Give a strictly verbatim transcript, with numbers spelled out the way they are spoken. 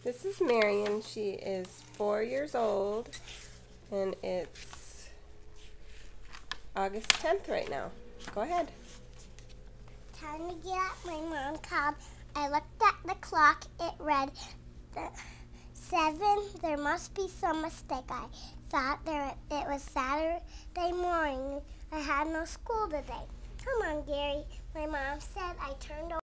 This is Marion. She is four years old, and it's August tenth right now. Go ahead. Time to get up. My mom called. I looked at the clock. It read the seven. There must be some mistake. I thought there it was Saturday morning. I had no school today. Come on, Gary. My mom said I turned over.